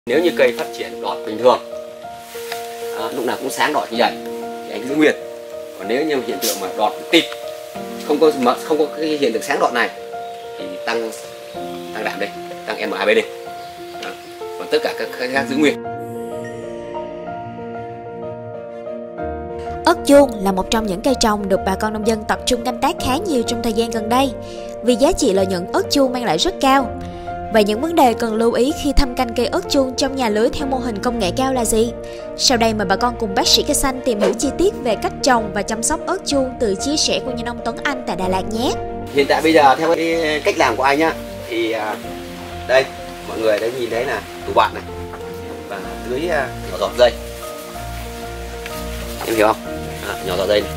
Nếu như cây phát triển đọt bình thường, lúc nào cũng sáng đọt như vậy thì anh giữ nguyên. Còn nếu như hiện tượng mà đọt tịt, không có cái hiện tượng sáng đọt này thì tăng đạm đây, tăng MAB đây. Còn tất cả các khác giữ nguyên. Ớt chuông là một trong những cây trồng được bà con nông dân tập trung canh tác khá nhiều trong thời gian gần đây, vì giá trị lợi nhuận ớt chuông mang lại rất cao. Vậy những vấn đề cần lưu ý khi thâm canh cây ớt chuông trong nhà lưới theo mô hình công nghệ cao là gì? Sau đây mời bà con cùng bác sĩ cây xanh tìm hiểu chi tiết về cách trồng và chăm sóc ớt chuông từ chia sẻ của nhà nông Tuấn Anh tại Đà Lạt nhé. Hiện tại bây giờ theo cái cách làm của anh nhá, thì đây mọi người đã nhìn thấy là tủ bạn này và tưới nhỏ giọt dây, em hiểu không? Nhỏ giọt dây này.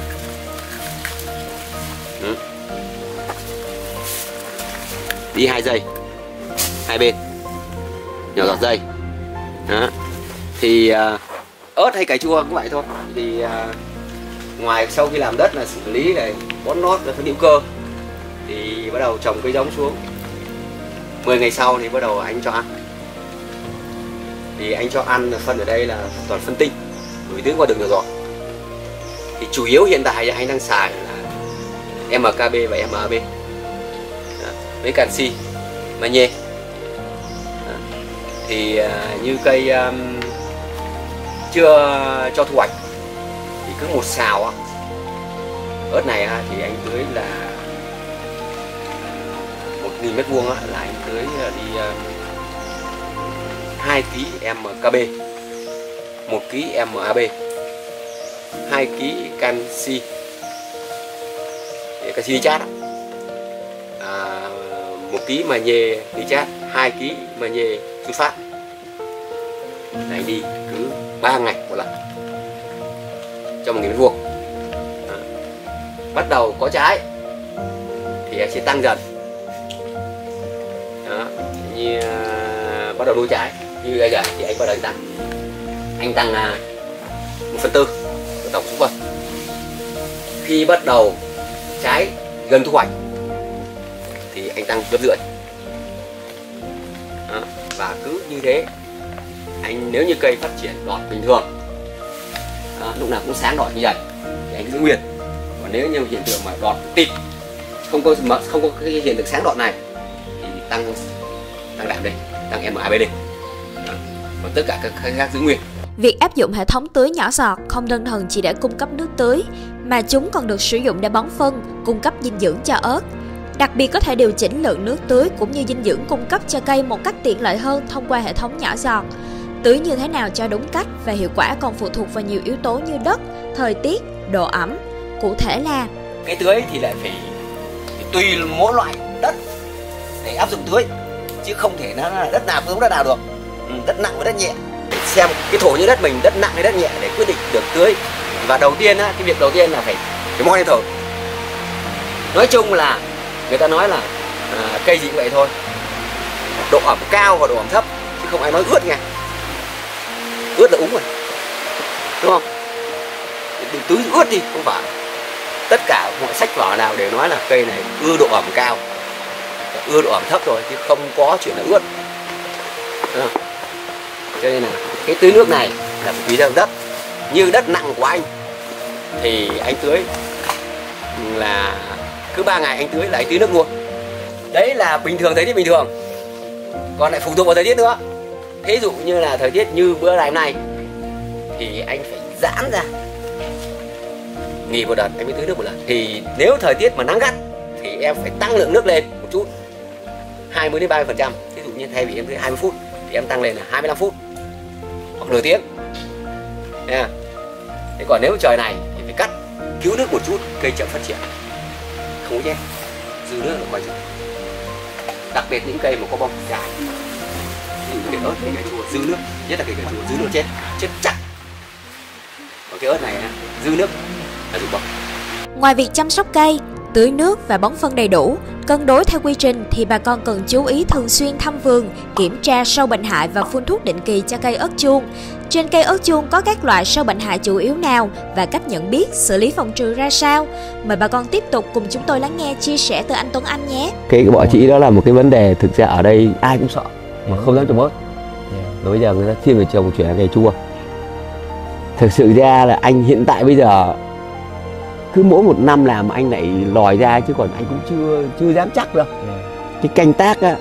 Đi 2 giây hai bên, nhỏ giọt dây. Đó. Thì ớt hay cà chua cũng vậy thôi. Thì ngoài sau khi làm đất là xử lý này, bón nót và phân hữu cơ, thì bắt đầu trồng cây giống xuống. 10 ngày sau thì bắt đầu anh cho ăn. Thì anh cho ăn phân ở đây là toàn phân tinh, bởi vì tưới qua đường nhỏ giọt. Thì chủ yếu hiện tại anh đang xài là MKB và MAB với canxi, magie. Thì như cây chưa cho thu hoạch thì cứ một xào ớt này thì anh tưới là 1.000 m² là anh tưới đi 2 kg MKB, 1 kg MAB, 2 kg canxi nitrat, 1 kg magie nitrat, 2 kg magie sulfat. Anh đi cứ 3 ngày một lần cho 1.000 m². Bắt đầu có trái thì anh sẽ tăng dần. Đó, như bắt đầu đua trái như bây giờ thì anh bắt đầu anh tăng 1/4 tổng số phân. Khi bắt đầu trái gần thu hoạch thì anh tăng 1,5. Và cứ như thế anh, nếu như cây phát triển đọt bình thường, lúc nào cũng sáng đọt như vậy thì anh giữ nguyên. Còn nếu như hiện tượng mà đọt tịt, không có cái hiện tượng sáng đọt này thì tăng đạm đây, tăng MAB đây. Còn tất cả các khác giữ nguyên. Việc áp dụng hệ thống tưới nhỏ giọt không đơn thuần chỉ để cung cấp nước tưới, mà chúng còn được sử dụng để bón phân, cung cấp dinh dưỡng cho ớt. Đặc biệt có thể điều chỉnh lượng nước tưới cũng như dinh dưỡng cung cấp cho cây một cách tiện lợi hơn thông qua hệ thống nhỏ giọt. Tưới như thế nào cho đúng cách và hiệu quả còn phụ thuộc vào nhiều yếu tố như đất, thời tiết, độ ẩm. Cụ thể là cái tưới thì lại phải tùy mỗi loại đất để áp dụng tưới, chứ không thể nó là đất nào cũng giống đất nào được. Đất nặng và đất nhẹ, để xem cái thổ như đất mình, đất nặng hay đất nhẹ để quyết định được tưới. Và đầu tiên cái việc đầu tiên là phải mo lên thổ. Nói chung là người ta nói là cây gì cũng vậy thôi, độ ẩm cao và độ ẩm thấp, chứ không ai nói ướt nha. Ướt là úng rồi, đúng không? Đừng tưới ướt đi, không phải. Tất cả mọi sách vở nào đều nói là cây này ưa độ ẩm cao, ưa độ ẩm thấp rồi, chứ không có chuyện là ướt. Cho nên là cái tưới nước này là tùy theo đất. Như đất nặng của anh thì anh tưới là cứ 3 ngày anh tưới là anh tưới nước luôn. Đấy là bình thường, thời tiết bình thường. Còn lại phụ thuộc vào thời tiết nữa. Thí dụ như là thời tiết như bữa ngày hôm nay thì anh phải giãn ra, nghỉ một đợt anh mới tưới nước một lần. Thì nếu thời tiết mà nắng gắt thì em phải tăng lượng nước lên một chút, 20 đến 30%. Ví dụ như thay vì em tưới 20 phút thì em tăng lên là 25 phút hoặc nửa tiếng. Thế còn nếu trời này thì phải cắt, cứu nước một chút, cây chậm phát triển, không có nhé, dư nước là quay trở. Đặc biệt những cây mà có bông dài, như cây ớt, cây cà chua dư nước, nhất là cây cà chua dư nước chết chắc. Còn cái ớt này dư nước là dùng bông. Ngoài việc chăm sóc cây, tưới nước và bón phân đầy đủ, cân đối theo quy trình thì bà con cần chú ý thường xuyên thăm vườn, kiểm tra sâu bệnh hại và phun thuốc định kỳ cho cây ớt chuông. Trên cây ớt chuông có các loại sâu bệnh hại chủ yếu nào và cách nhận biết, xử lý phòng trừ ra sao? Mời bà con tiếp tục cùng chúng tôi lắng nghe chia sẻ từ anh Tuấn Anh nhé. Cái bọ trĩ đó là một cái vấn đề thực ra ở đây ai cũng sợ mà không dám trồng ớt. Rồi bây giờ người ta thiên về trồng chuyển sang cây chua. Thực sự ra là anh hiện tại bây giờ cứ mỗi một năm làm anh lại lòi ra, chứ còn anh cũng chưa dám chắc đâu. Cái canh tác á,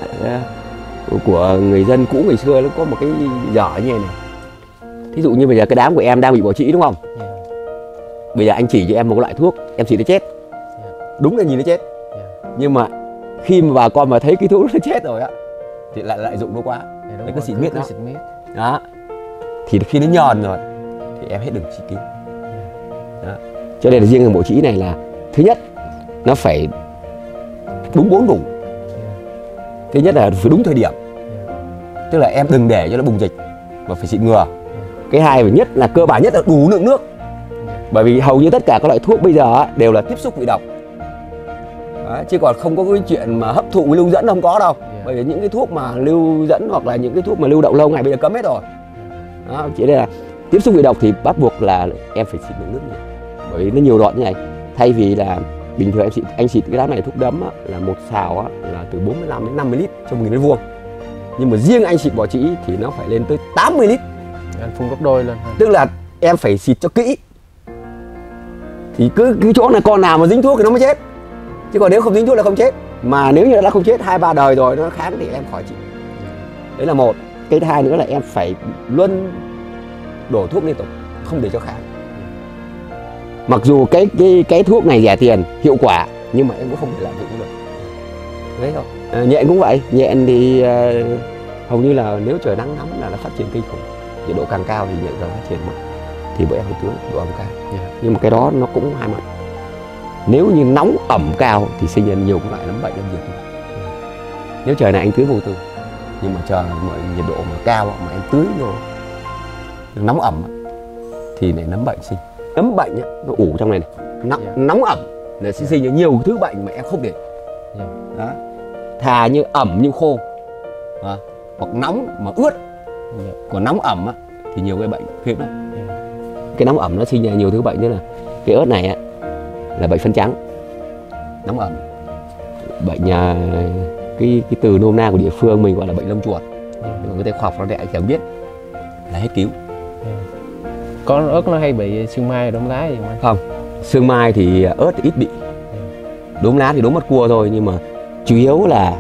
của người dân cũ ngày xưa nó có một cái dở như này này. Thí dụ như bây giờ cái đám của em đang bị bỏ trĩ đúng không? Bây giờ anh chỉ cho em một loại thuốc, em xịt nó chết. Đúng là nhìn nó chết. Nhưng mà khi mà bà con mà thấy cái thuốc nó chết rồi á thì lại dụng nó quá. Đấy, cứ xịt miết nó. Đó. Thì khi nó nhòn rồi thì em hết đường chi kính. Đó. Cho nên là riêng cái mổ trĩ này là thứ nhất nó phải đúng 4 đủ. Thứ nhất là phải đúng thời điểm. Tức là em đừng để cho nó bùng dịch mà phải xịt ngừa. Cái hai và nhất là cơ bản nhất là đủ lượng nước. Bởi vì hầu như tất cả các loại thuốc bây giờ đều là tiếp xúc vị độc. Đó, chứ còn không có cái chuyện mà hấp thụ với lưu dẫn không có đâu. Bởi vì những cái thuốc mà lưu dẫn hoặc là những cái thuốc mà lưu đậu lâu ngày bây giờ cấm hết rồi. Đó, chỉ đây là tiếp xúc vị độc thì bắt buộc là em phải xịt lượng nước nhiều. Bởi vì nó nhiều đoạn như này. Thay vì là bình thường anh xịt cái đám này thuốc đấm á, là một xào á, là từ 45 đến 50 lít cho 1.000 mét vuông. Nhưng mà riêng anh xịt bỏ trĩ thì nó phải lên tới 80 lít. Anh phun gấp đôi lên. Tức là em phải xịt cho kỹ. Thì cứ cái chỗ này con nào mà dính thuốc thì nó mới chết. Chứ còn nếu không dính thuốc là không chết. Mà nếu như đã không chết 2-3 đời rồi nó kháng thì em khỏi trị. Đấy là một. Cái thứ hai nữa là em phải luôn đổ thuốc liên tục, không để cho kháng. Mặc dù cái thuốc này rẻ tiền, hiệu quả, nhưng mà em cũng không thể lạm dụng được. Đấy thôi. Nhện cũng vậy. Nhện thì hầu như là nếu trời nắng nóng là nó phát triển kinh khủng. Nhiệt độ càng cao thì nhện càng phát triển mạnh. Thì bọn em phải tưới độ ẩm cao. Nhưng mà cái đó nó cũng hai mặt. Nếu như nóng ẩm cao thì sinh ra nhiều cái loại nấm bệnh, nấm diệt. Nếu trời này anh tưới vô tư, nhưng mà trời mà nhiệt độ mà cao mà em tưới vô nóng ẩm thì này nấm bệnh sinh. Nấm bệnh nó ủ trong này này. Nóng ẩm là sẽ sinh ra nhiều thứ bệnh mà em không để. Đó. Thà như ẩm như khô. Đó. Hoặc nóng mà ướt. Còn nóng ẩm thì nhiều cái bệnh khiếp lắm. Cái nóng ẩm nó sinh ra nhiều thứ bệnh, như là cái ớt này là bệnh phân trắng, nóng ẩm. Bệnh cái từ nôm na của địa phương mình gọi là bệnh lông chuột. Còn cái tay khoa học nó lại chẳng biết là hết cứu. Có ớt nó hay bị sương mai đốm lá gì không? Không, sương mai thì ớt thì ít bị. Đốm lá thì đốm mất cua thôi, nhưng mà chủ yếu là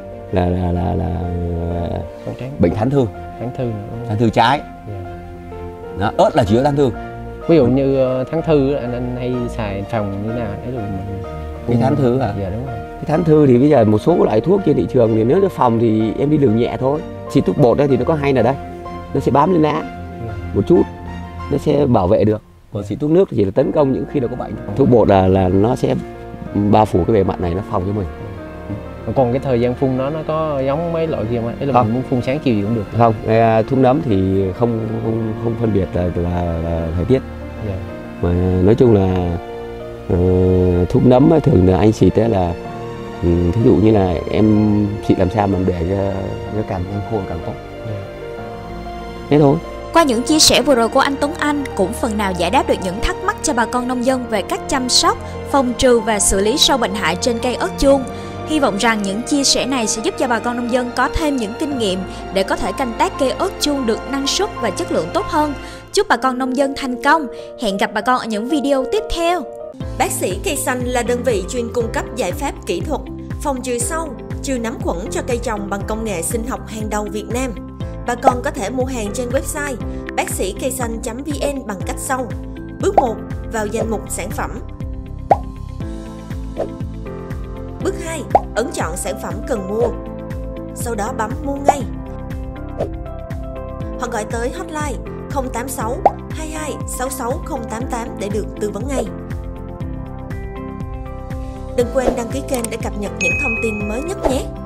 bệnh thán thư. Thán thư trái. Đó, ớt là chủ yếu thán thư. Ví dụ như thán thư anh hay xài phòng như thế nào để rồi mình... Cái thán thư hả? Dạ đúng rồi. Cái thán thư thì bây giờ một số loại thuốc trên thị trường thì nếu nó phòng thì em đi liều nhẹ thôi. Xịt thuốc bột thì nó có hay là đây, nó sẽ bám lên lá một chút, nó sẽ bảo vệ được. Còn xịt thuốc nước thì chỉ là tấn công những khi nào có bệnh. Thuốc bột là nó sẽ bao phủ cái bề mặt này, nó phòng cho mình. Còn cái thời gian phun nó có giống mấy loại kia không? Đấy là không. Mình muốn phun sáng chiều gì cũng được. Không, thuốc nấm thì không phân biệt là thời tiết. Mà nói chung là thuốc nấm thường là anh xịt là thí dụ như là em xịt làm sao mà để cho càng khô càng tốt. Thế thôi. Qua những chia sẻ vừa rồi của anh Tuấn Anh cũng phần nào giải đáp được những thắc mắc cho bà con nông dân về cách chăm sóc, phòng trừ và xử lý sâu bệnh hại trên cây ớt chuông. Hy vọng rằng những chia sẻ này sẽ giúp cho bà con nông dân có thêm những kinh nghiệm để có thể canh tác cây ớt chuông được năng suất và chất lượng tốt hơn. Chúc bà con nông dân thành công. Hẹn gặp bà con ở những video tiếp theo. Bác sĩ Cây Xanh là đơn vị chuyên cung cấp giải pháp kỹ thuật, phòng trừ sâu, trừ nấm khuẩn cho cây trồng bằng công nghệ sinh học hàng đầu Việt Nam. Bà con có thể mua hàng trên website bác sĩ cây xanh.vn bằng cách sau. Bước 1. Vào danh mục sản phẩm. Bước 2. Ấn chọn sản phẩm cần mua. Sau đó bấm mua ngay. Hoặc gọi tới hotline 086 22 66 088 để được tư vấn ngay. Đừng quên đăng ký kênh để cập nhật những thông tin mới nhất nhé!